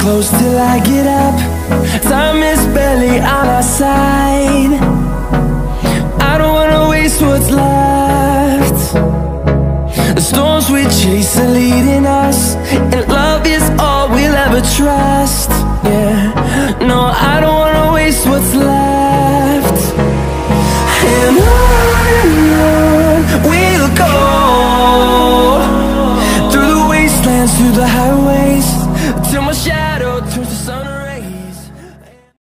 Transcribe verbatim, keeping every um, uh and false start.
close till I get up. Time is barely on our side. I don't wanna waste what's left. The storms we chase are leading us, and love is all we'll ever trust. Yeah, no, I don't wanna waste what's left. And on and on we'll go, through the wastelands, through the highways,